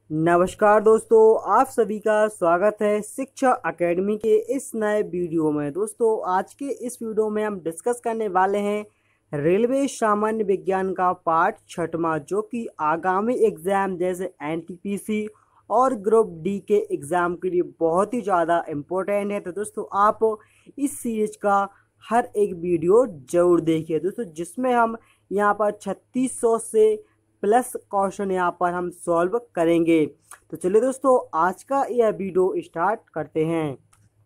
नमस्कार दोस्तों, आप सभी का स्वागत है शिक्षा एकेडमी के इस नए वीडियो में। दोस्तों, आज के इस वीडियो में हम डिस्कस करने वाले हैं रेलवे सामान्य विज्ञान का पार्ट छठवां, जो कि आगामी एग्जाम जैसे एनटीपीसी और ग्रुप डी के एग्जाम के लिए बहुत ही ज़्यादा इम्पोर्टेंट है। तो दोस्तों, आप इस सीरीज का हर एक वीडियो जरूर देखिए दोस्तों, जिसमें हम यहाँ पर 3600 से प्लस क्वेश्चन यहाँ पर हम सॉल्व करेंगे। तो चलिए दोस्तों, आज का यह वीडियो स्टार्ट करते हैं।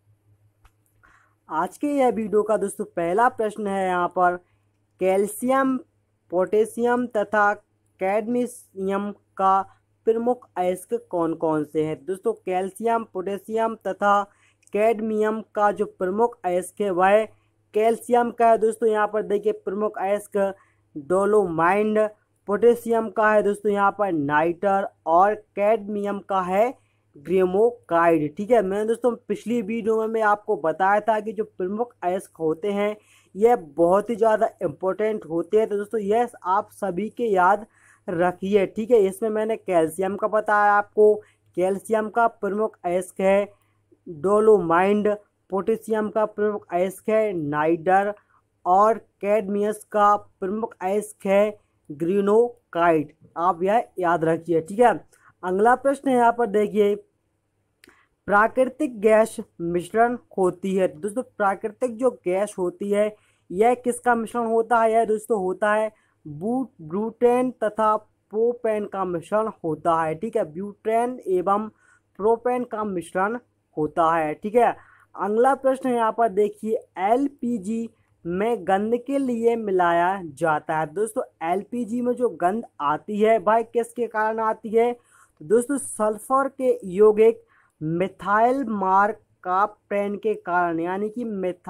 आज के यह वीडियो का दोस्तों पहला प्रश्न है यहाँ पर, कैल्शियम, पोटेशियम तथा कैडमियम का प्रमुख अयस्क कौन कौन से हैं। दोस्तों, कैल्शियम, पोटेशियम तथा कैडमियम का जो प्रमुख अयस्क है वह कैल्शियम का है। दोस्तों, यहाँ पर देखिए प्रमुख अयस्क डोलोमाइट, पोटेशियम का है दोस्तों यहाँ पर नाइटर, और कैडमियम का है ग्रेमोकाइड। ठीक है, मैंने दोस्तों पिछली वीडियो में आपको बताया था कि जो प्रमुख अयस्क होते हैं यह बहुत ही ज़्यादा इम्पोर्टेंट होते हैं। तो दोस्तों यह आप सभी के याद रखिए। ठीक है, इसमें मैंने कैल्शियम का बताया आपको, कैल्शियम का प्रमुख अयस्क है डोलोमाइट, पोटेशियम का प्रमुख अयस्क है नाइडर, और कैडमियस का प्रमुख अयस्क है ग्रेनोकाइट। आप यह याद रखिए। ठीक है, अगला प्रश्न है यहाँ पर देखिए, प्राकृतिक गैस मिश्रण होती है। दोस्तों, प्राकृतिक जो गैस होती है यह किसका मिश्रण होता है। यह दोस्तों होता है ब्यूटेन तथा प्रोपेन का मिश्रण होता है। ठीक है, ब्यूटेन एवं प्रोपेन का मिश्रण होता है। ठीक है, अगला प्रश्न है यहाँ पर देखिए, एलपीजी में गंध के लिए मिलाया जाता है। दोस्तों, एलपीजी में जो गंध आती है वह किसके कारण आती है। तो दोस्तों, सल्फर के यौगिक मिथाइल मरकाप्टेन के कारण, यानी कि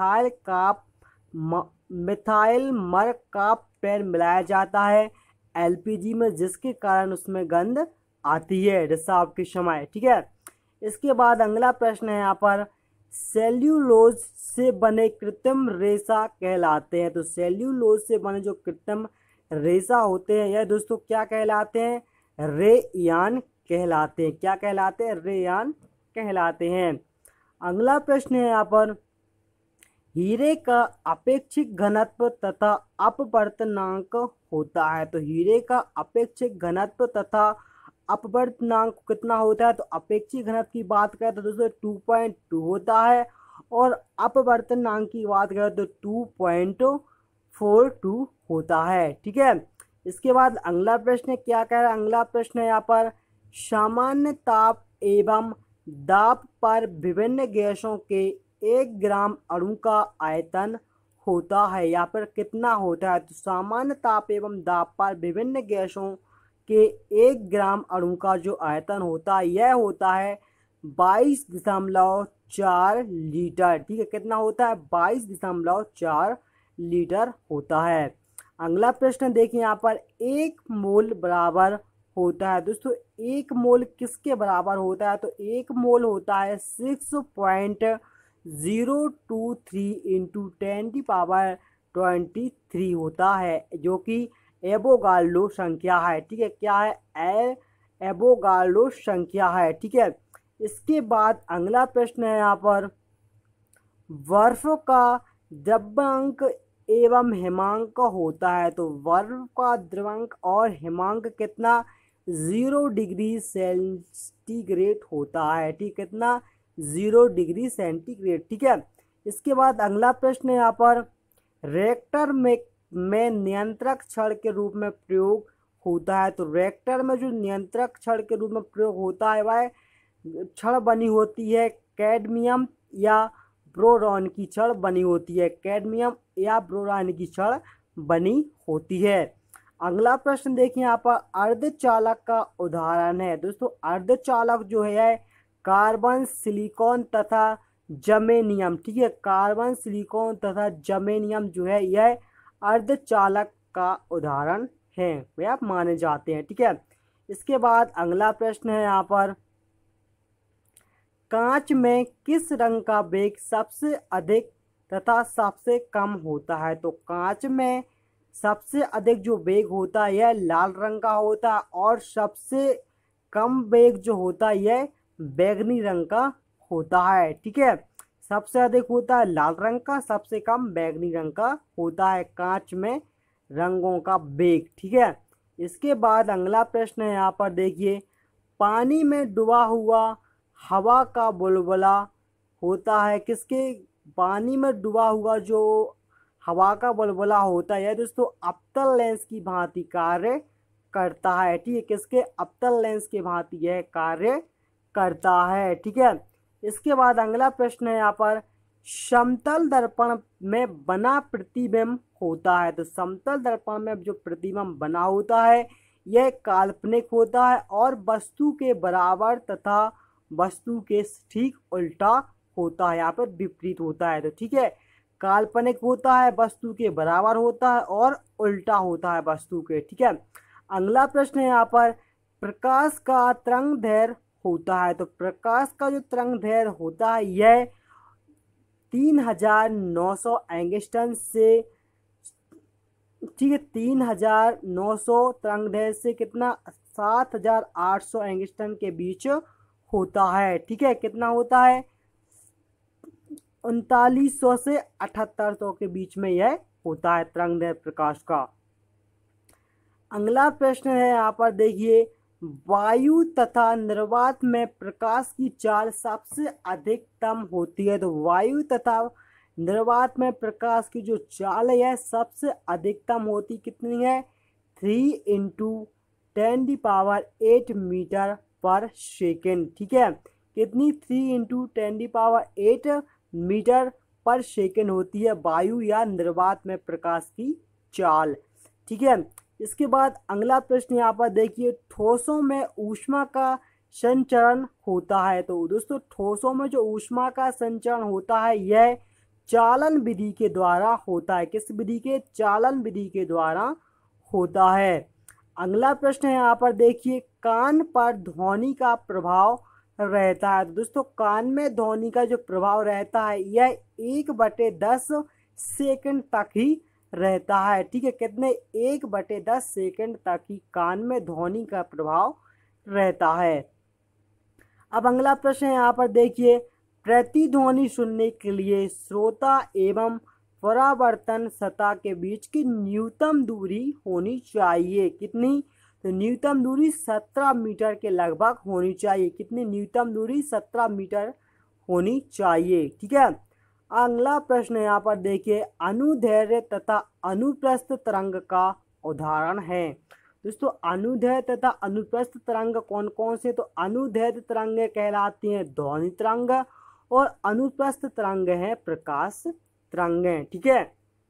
मिथाइल मरकाप्टेन मिलाया जाता है एलपीजी में, जिसके कारण उसमें गंध आती है रिसाव के समय। ठीक है, इसके बाद अगला प्रश्न है यहाँ पर, सेल्यूलोज से बने कृत्रिम रेशा कहलाते हैं। तो सेल्यूलोज से बने जो कृत्रिम रेशा होते हैं यह दोस्तों क्या कहलाते हैं, रेयान कहलाते हैं। क्या कहलाते हैं, रेयान कहलाते हैं। अगला प्रश्न है यहाँ पर, हीरे का अपेक्षित घनत्व तथा अपवर्तनांक होता है। तो हीरे का अपेक्षित घनत्व तथा अपवर्तनांक कितना होता है। तो अपेक्षित घनत्व की बात करें तो दोस्तों 2.2 होता है, और अपवर्तनांक की बात करें तो 2.42 होता है। ठीक है, इसके बाद अगला प्रश्न क्या कह रहा है, अगला प्रश्न है यहाँ पर, सामान्य ताप एवं दाब पर विभिन्न गैसों के 1 ग्राम अणु का आयतन होता है। यहाँ पर कितना होता है। तो सामान्य ताप एवं दाब पर विभिन्न गैसों के 1 ग्राम अणु का जो आयतन होता है यह होता है 22.4 लीटर। ठीक है, कितना होता है, 22.4 लीटर होता है। अगला प्रश्न देखिए यहाँ पर, 1 मोल बराबर होता है। दोस्तों, 1 मोल किसके बराबर होता है। तो 1 मोल होता है 6.023 इंटू 10⁻23 होता है, जो कि एवोगाड्रो संख्या है। ठीक है, क्या है, एवोगाड्रो संख्या है। ठीक है, इसके बाद अगला प्रश्न है यहाँ पर, बर्फ का द्रव्यांक एवं हिमांक होता है। तो बर्फ का द्रव्यांक और हिमांक कितना, 0 डिग्री सेंटीग्रेड होता है। ठीक, कितना, 0 डिग्री सेंटीग्रेड। ठीक है, इसके बाद अगला प्रश्न है यहाँ पर, रिएक्टर में नियंत्रक छड़ के रूप में प्रयोग होता है। तो रिएक्टर में जो नियंत्रक छड़ के रूप में प्रयोग होता है वह छड़ बनी होती है कैडमियम या बोरॉन की छड़ बनी होती है, कैडमियम या बोरॉन की छड़ बनी होती है। अगला प्रश्न देखिए यहाँ पर, अर्धचालक का उदाहरण है। दोस्तों, अर्धचालक जो है कार्बन, सिलिकॉन तथा जर्मेनियम। ठीक है, कार्बन, सिलिकॉन तथा जर्मेनियम जो है यह अर्धचालक का उदाहरण है, वे आप माने जाते हैं। ठीक है, इसके बाद अगला प्रश्न है यहाँ पर, कांच में किस रंग का वेग सबसे अधिक तथा सबसे कम होता है। तो कांच में सबसे अधिक जो वेग होता है यह लाल रंग का होता है, और सबसे कम वेग जो होता है यह बैगनी रंग का होता है। ठीक है, सबसे अधिक होता है लाल रंग का, सबसे कम बैगनी रंग का होता है कांच में रंगों का वेग। ठीक है, इसके बाद अगला प्रश्न है यहाँ पर देखिए, पानी में डूबा हुआ हवा का बुलबुला होता है किसके? पानी में डूबा हुआ जो हवा का बुलबुला होता है दोस्तों अवतल लेंस की भांति कार्य करता है। ठीक है, किसके? अवतल लेंस के भांति यह कार्य करता है। ठीक है, इसके बाद अगला प्रश्न है यहाँ पर, समतल दर्पण में बना प्रतिबिंब होता है। तो समतल दर्पण में जो प्रतिबिंब बना होता है यह काल्पनिक होता है और वस्तु के बराबर तथा वस्तु के ठीक उल्टा होता है, यहाँ पर विपरीत होता है। तो ठीक है, काल्पनिक होता है, वस्तु के बराबर होता है और उल्टा होता है वस्तु के। ठीक है, अगला प्रश्न है यहाँ पर, प्रकाश का तरंग दैर्घ्य होता है। तो प्रकाश का जो तरंग दैर्घ्य होता है यह 3900 एंगस्ट्रॉम से, ठीक है, 3900 तरंग दैर्घ्य से कितना 7800 एंगस्ट्रॉम के बीच होता है। ठीक है, कितना होता है? 3900 से 7800 के बीच में यह होता है तरंग दैर्घ्य प्रकाश का। अगला प्रश्न है यहाँ पर देखिए, वायु तथा निर्वात में प्रकाश की चाल सबसे अधिकतम होती है। तो वायु तथा निर्वात में प्रकाश की जो चाल है यह सबसे अधिकतम होती कितनी है? 3 × 10⁸ मीटर पर सेकेंड। ठीक है, कितनी? 3 × 10⁸ मीटर पर सेकेंड होती है वायु या निर्वात में प्रकाश की चाल। ठीक है, इसके बाद अगला प्रश्न यहाँ पर देखिए, ठोसों में ऊष्मा का संचरण होता है। तो दोस्तों ठोसों में जो ऊष्मा का संचरण होता है यह चालन विधि के द्वारा होता है। किस विधि के? चालन विधि के द्वारा होता है। अगला प्रश्न है यहाँ पर देखिए, कान पर ध्वनि का प्रभाव रहता है। तो दोस्तों कान में ध्वनि का जो प्रभाव रहता है यह 1/10 सेकंड तक ही रहता है। ठीक है, कितने? 1/10 सेकंड तक ही कान में ध्वनि का प्रभाव रहता है। अब अगला प्रश्न है यहाँ पर देखिए, प्रतिध्वनि सुनने के लिए श्रोता एवं परावर्तन सतह के बीच की न्यूनतम दूरी होनी चाहिए। कितनी? तो न्यूनतम दूरी 17 मीटर के लगभग होनी चाहिए। कितनी? न्यूनतम दूरी 17 मीटर होनी चाहिए। ठीक है, अगला प्रश्न यहाँ पर देखिए, अनुदैर्घ्य तथा अनुप्रस्थ तरंग का उदाहरण है। दोस्तों अनुदैर्घ्य तथा अनुप्रस्थ तरंग कौन कौन से? तो अनुदैर्घ्य तरंगें कहलाती हैं ध्वनि तरंग और अनुप्रस्थ तरंग है प्रकाश तरंगें। ठीक है,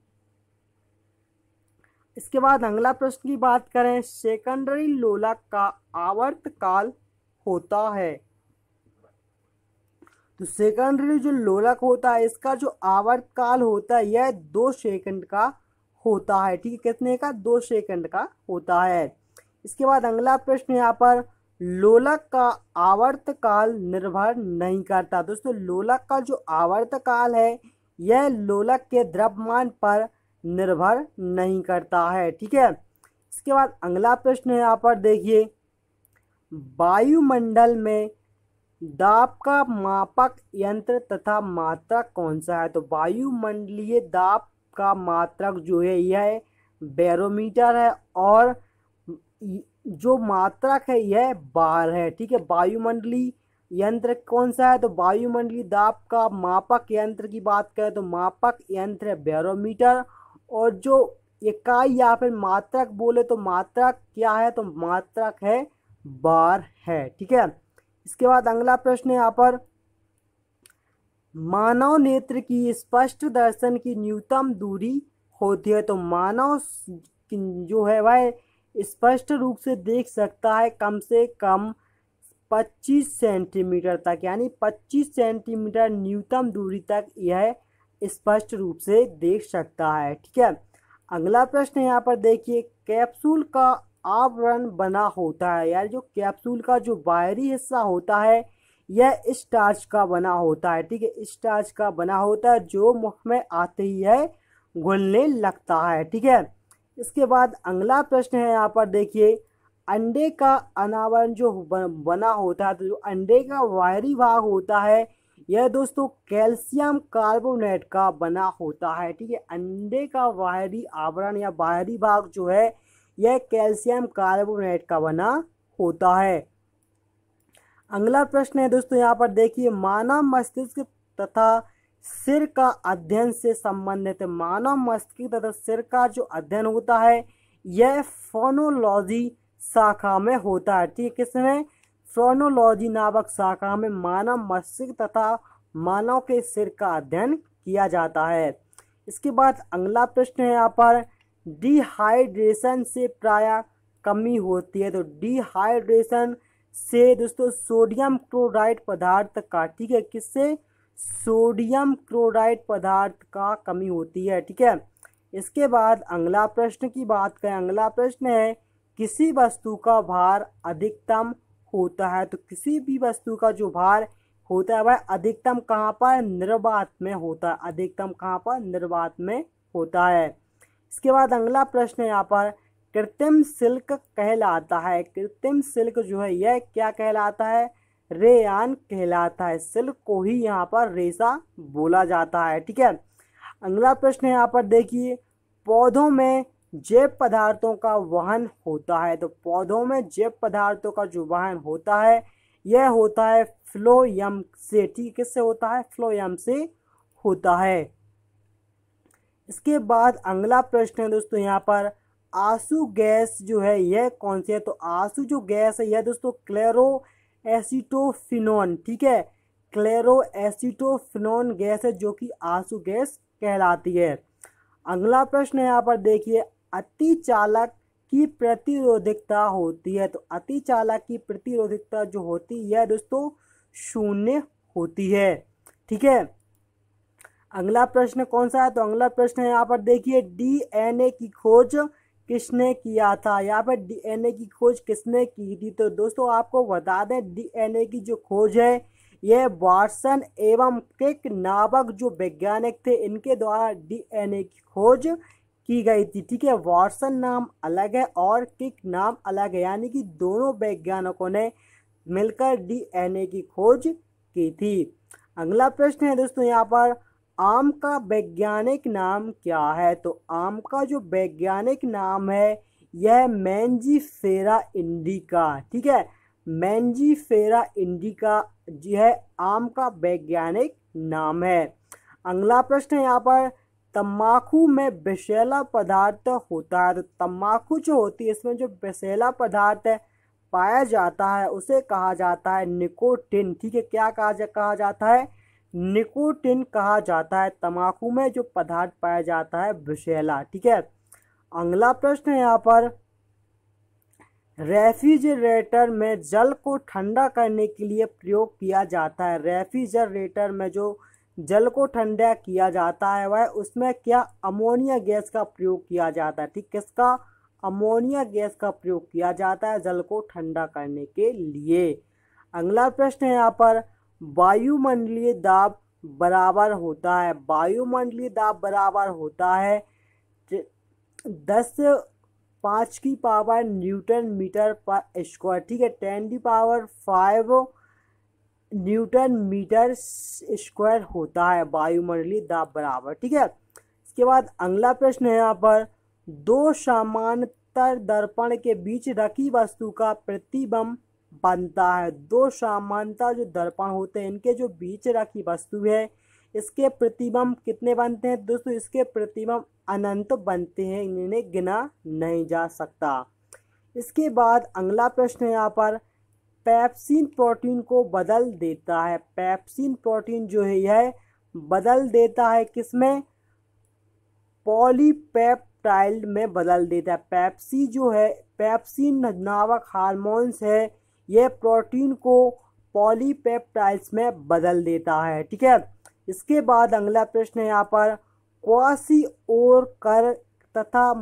इसके बाद अगला प्रश्न की बात करें, सेकेंडरी लोलक का आवर्तकाल होता है। तो सेकेंडरी जो लोलक होता है इसका जो आवर्तकाल होता है यह 2 सेकंड का होता है। ठीक है, कितने का? 2 सेकंड का होता है। इसके बाद अगला प्रश्न यहाँ पर, लोलक का आवर्तकाल निर्भर नहीं करता। दोस्तों लोलक का जो आवर्तकाल है यह लोलक के द्रव्यमान पर निर्भर नहीं करता है। ठीक है, इसके बाद अगला प्रश्न है यहाँ पर देखिए, वायुमंडल में दाब का मापक यंत्र तथा मात्रक कौन सा है? तो वायुमंडलीय दाब का मात्रक जो है यह बैरोमीटर है और जो मात्रक है यह बार है। ठीक है, वायुमंडलीय यंत्र कौन सा है? तो वायुमंडलीय दाब का मापक यंत्र की बात करें तो मापक यंत्र है बैरोमीटर और जो इकाई या फिर मात्रक बोले तो मात्रक क्या है? तो मात्रक है बार है। ठीक है, इसके बाद अगला प्रश्न है यहाँ पर, मानव नेत्र की स्पष्ट दर्शन की न्यूनतम दूरी होती है। तो मानव जो है वह स्पष्ट रूप से देख सकता है कम से कम 25 सेंटीमीटर तक, यानी 25 सेंटीमीटर न्यूनतम दूरी तक यह स्पष्ट रूप से देख सकता है। ठीक है, अगला प्रश्न यहाँ पर देखिए, कैप्सूल का आवरण बना होता है, यार जो कैप्सूल का जो बाहरी हिस्सा होता है यह स्टार्च का बना होता है। ठीक है, स्टार्च का बना होता है जो मुख में आते ही है घुलने लगता है। ठीक है, इसके बाद अगला प्रश्न है यहाँ पर देखिए, अंडे का अनावरण जो बना होता है, तो जो अंडे का बाहरी भाग होता है यह दोस्तों कैल्शियम कार्बोनेट का बना होता है। ठीक है, अंडे का बाहरी आवरण या बाहरी भाग जो है यह कैल्शियम कार्बोनेट का बना होता है। अगला प्रश्न है दोस्तों, यहाँ पर देखिए, मानव मस्तिष्क तथा सिर का अध्ययन से संबंधित, मानव मस्तिष्क तथा सिर का जो अध्ययन होता है यह फोनोलॉजी शाखा में होता है। ठीक है, किसमें? फोनोलॉजी नामक शाखा में मानव मस्तिष्क तथा मानव के सिर का अध्ययन किया जाता है। इसके बाद अगला प्रश्न है यहाँ पर, डिहाइड्रेशन से प्रायः कमी होती है। तो डिहाइड्रेशन से दोस्तों सोडियम क्लोराइड पदार्थ का, ठीक है, किससे? सोडियम क्लोराइड पदार्थ का कमी होती है। ठीक है, इसके बाद अगला प्रश्न की बात करें, अगला प्रश्न है, किसी वस्तु का भार अधिकतम होता है। तो किसी भी वस्तु का जो भार होता है वह अधिकतम कहाँ पर? निर्वात में होता है। अधिकतम कहाँ पर? निर्वात में होता है। इसके बाद अगला प्रश्न है यहाँ पर, कृत्रिम सिल्क कहलाता है। कृत्रिम सिल्क जो है यह क्या कहलाता है? रेयान कहलाता है। सिल्क को ही यहाँ पर रेशा बोला जाता है। ठीक है, अगला प्रश्न है यहाँ पर देखिए, पौधों में जैव पदार्थों का वहन होता है। तो पौधों में जैव पदार्थों का जो वहन होता है यह होता है फ्लोएम से। ठीक, किससे होता है? फ्लोएम से होता है। इसके बाद अगला प्रश्न है दोस्तों यहाँ पर, आंसू गैस जो है यह कौन सी है? तो आंसू जो गैस है यह दोस्तों क्लेरो एसीटोफिनोन, ठीक है, क्लेरो एसीटोफिनोन गैस है जो कि आंसू गैस कहलाती है। अगला प्रश्न है यहाँ पर देखिए, अतिचालक की प्रतिरोधकता होती है। तो अतिचालक की प्रतिरोधकता जो होती है यह दोस्तों 0 होती है। ठीक है, अगला प्रश्न कौन सा है? तो अगला प्रश्न है यहाँ पर देखिए, डीएनए की खोज किसने किया था? यहाँ पर डीएनए की खोज किसने की थी? तो दोस्तों आपको बता दें, डीएनए की जो खोज है यह वाटसन एवं क्रिक नामक जो वैज्ञानिक थे इनके द्वारा डीएनए की खोज की गई थी। ठीक है, वाटसन नाम अलग है और क्रिक नाम अलग है, यानी कि दोनों वैज्ञानिकों ने मिलकर डीएनए की खोज की थी। अगला प्रश्न है दोस्तों यहाँ पर, आम का वैज्ञानिक नाम क्या है? तो आम का जो वैज्ञानिक नाम है यह मैंजीफेरा इंडिका। ठीक है, मैंजीफेरा इंडिका जो है आम का वैज्ञानिक नाम है। अगला प्रश्न है यहाँ पर, तम्बाकू में विषैला पदार्थ होता है। तो तम्बाकू जो होती है इसमें जो विषैला पदार्थ पाया जाता है उसे कहा जाता है निकोटिन। ठीक है, क्या कहा जाता है? निकोटिन कहा जाता है। तम्बाकू में जो पदार्थ पाया जाता है विषैला। ठीक है, अगला प्रश्न है यहाँ पर, रेफ्रिजरेटर में जल को ठंडा करने के लिए प्रयोग किया जाता है। रेफ्रिजरेटर में जो जल को ठंडा किया जाता है वह उसमें क्या? अमोनिया गैस का प्रयोग किया जाता है। ठीक, किसका? अमोनिया गैस का प्रयोग किया जाता है जल को ठंडा करने के लिए। अगला प्रश्न है यहाँ पर, वायुमंडलीय दाब बराबर होता है। वायुमंडलीय दाब बराबर होता है 10⁵ न्यूटन मीटर पर स्क्वायर। ठीक है, 10⁵ न्यूटन मीटर स्क्वायर होता है वायुमंडलीय दाब बराबर। ठीक है, इसके बाद अगला प्रश्न है यहाँ पर, दो समांतर दर्पण के बीच रखी वस्तु का प्रतिबिंब बनता है। दो समांतर जो दर्पण होते हैं इनके जो बीच रखी वस्तु है इसके प्रतिबिंब कितने बनते हैं? दोस्तों इसके प्रतिबिंब अनंत बनते हैं, इन्हें गिना नहीं जा सकता। इसके बाद अगला प्रश्न है यहाँ पर, पेप्सिन प्रोटीन को बदल देता है। पेप्सिन प्रोटीन जो है यह बदल देता है किसमें? पॉलीपेप्टाइड में बदल देता है। पेप्सी जो है, पेप्सिन नामक हार्मोन्स है यह प्रोटीन को पॉलीपेप्टाइड्स में बदल देता है। ठीक है, इसके बाद अगला प्रश्न है यहाँ पर, क्वासिओकर तथा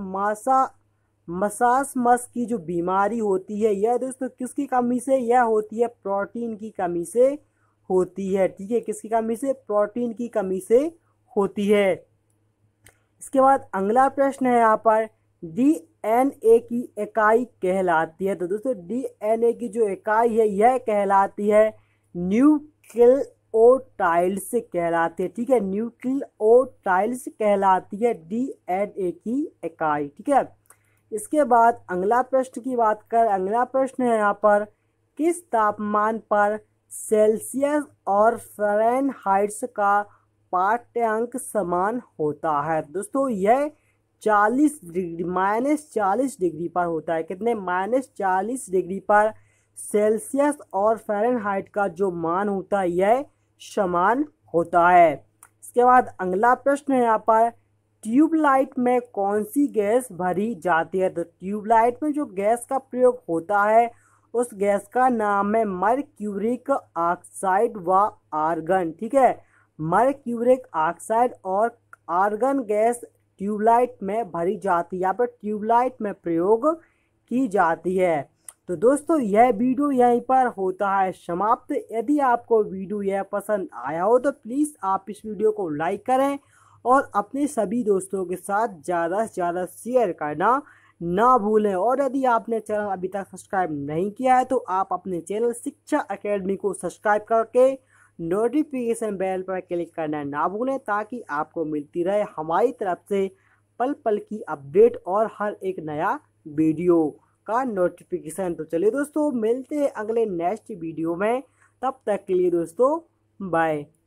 मसासमस की जो बीमारी होती है यह दोस्तों किसकी कमी से? यह होती है प्रोटीन की कमी से होती है। ठीक है, किसकी कमी से? प्रोटीन की कमी से होती है। इसके बाद अगला प्रश्न है यहाँ पर, डीएनए की इकाई कहलाती है। तो दोस्तों डीएनए की जो इकाई है यह कहलाती है न्यूक्लियोटाइड्स कहलाती है। ठीक है, न्यूक्लियोटाइड्स कहलाती है डीएनए की इकाई। ठीक है, इसके बाद अगला प्रश्न की बात कर, अगला प्रश्न है यहाँ पर, किस तापमान पर सेल्सियस और फ़ारेनहाइट का पाठ्यांक समान होता है? दोस्तों यह 40 डिग्री -40 डिग्री पर होता है। कितने? -40 डिग्री पर सेल्सियस और फ़ारेनहाइट का जो मान होता है यह समान होता है। इसके बाद अगला प्रश्न है यहाँ पर, ट्यूबलाइट में कौन सी गैस भरी जाती है? तो ट्यूबलाइट में जो गैस का प्रयोग होता है उस गैस का नाम है मर्क्यूरिक ऑक्साइड व आर्गन। ठीक है, मर्क्यूरिक ऑक्साइड और आर्गन गैस ट्यूबलाइट में भरी जाती है, यहाँ पर ट्यूबलाइट में प्रयोग की जाती है। तो दोस्तों यह वीडियो यहीं पर होता है समाप्त। यदि आपको वीडियो यह पसंद आया हो तो प्लीज़ आप इस वीडियो को लाइक करें और अपने सभी दोस्तों के साथ ज़्यादा से ज़्यादा शेयर करना ना भूलें। और यदि आपने चैनल अभी तक सब्सक्राइब नहीं किया है तो आप अपने चैनल शिक्षा एकेडमी को सब्सक्राइब करके नोटिफिकेशन बेल पर क्लिक करना ना भूलें, ताकि आपको मिलती रहे हमारी तरफ से पल पल की अपडेट और हर एक नया वीडियो का नोटिफिकेशन। तो चलिए दोस्तों, मिलते हैं अगले नेक्स्ट वीडियो में। तब तक के लिए दोस्तों बाय।